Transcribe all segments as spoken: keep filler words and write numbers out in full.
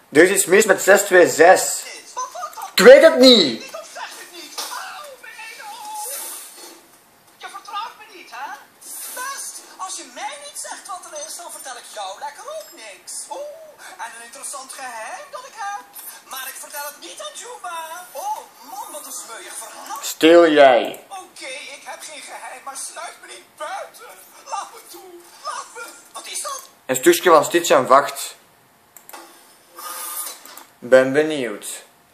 Er is iets mis met zes twee zes. Ik weet het niet. Niet of zeg het niet. Auw, mijn ene oog. Je vertrouwt me niet, hè? Best, als je mij niet zegt wat er is, dan vertel ik jou lekker ook niks. Oeh, en een interessant geheim dat ik heb. Maar ik vertel het niet aan Juba. Oh, man, wat een smeuig verhaal. Stil jij. Oké, okay, ik heb geen geheim, maar sluit me niet buiten. Laat me toe, laat me. Wat is dat? Een stukje van Stitch en Vacht. Ben benieuwd.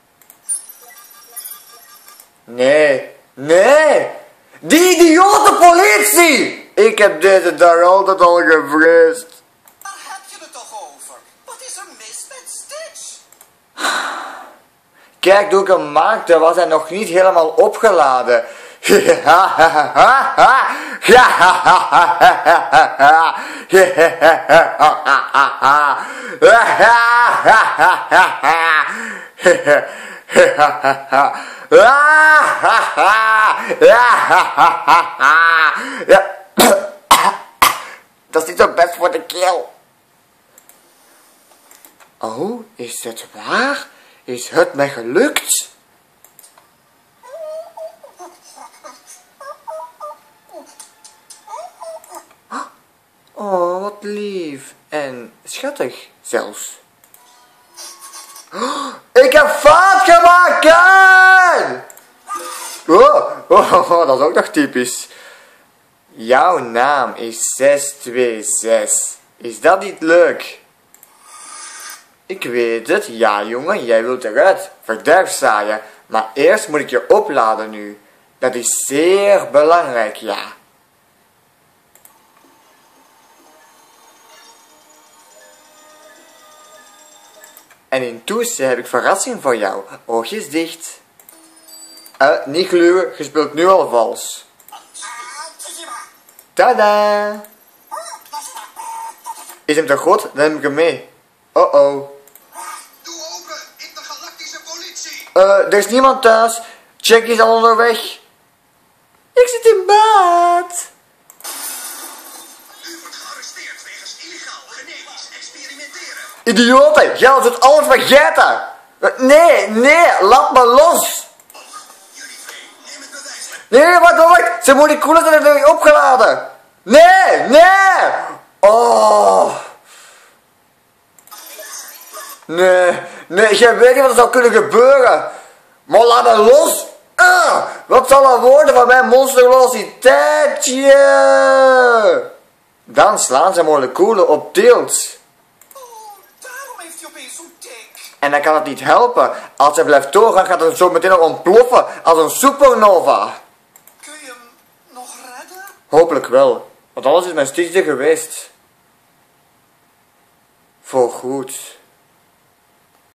Nee, nee! Die idiote politie! Ik heb deze dag altijd al gevreesd. Waar heb je het toch over? Wat is er mis met Stitch? Kijk, toen ik hem maakte was hij nog niet helemaal opgeladen. Dat is niet zo best voor de keel. Oh, is het waar? Is het mij gelukt? Oh, wat lief. En schattig zelfs. Oh, ik heb fout gemaakt! Oh, oh, oh, dat is ook nog typisch. Jouw naam is zes twee zes. Is dat niet leuk? Ik weet het, ja jongen, jij wilt eruit. Verderf zaaien. Maar eerst moet ik je opladen nu. Dat is zeer belangrijk, ja. En intussen heb ik verrassing voor jou. Oogjes dicht. Uh, niet gluwen, je speelt nu al vals. Tada! Is hem te groot? Dan neem ik hem mee. Oh oh. Doe open, intergalactische politie. Uh, er is niemand thuis. Jack is al onderweg. Ik zit in bad. U wordt gearresteerd wegens illegaal genetisch experimenteren. Idioten, jij doet alles vergeten. Uh, nee, nee, laat me los. Jullie twee, neem het bewijs. Nee, wacht, wacht. Ze moeten koelen zijn er opgeladen. Nee, nee. Oh. Nee, nee, jij weet niet wat er zou kunnen gebeuren. Maar laat me los. Uh, wat zal er worden van mijn monsterlositeitje? Dan slaan ze moleculen op tilt. Oh, daarom heeft hij opeens zo'n tik. En dan kan het niet helpen. Als hij blijft doorgaan, gaat het zo meteen nog ontploffen als een supernova. Kun je hem nog redden? Hopelijk wel. Want alles is mijn stichtje geweest. Voorgoed.